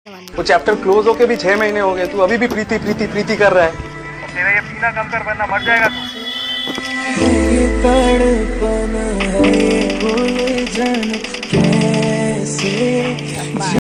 वो chapter close होके भी 6 महीने हो गए, तू अभी भी प्रीति प्रीति प्रीति कर रहा है। तेरा ये पीना कम कर वरना मर जाएगा तू।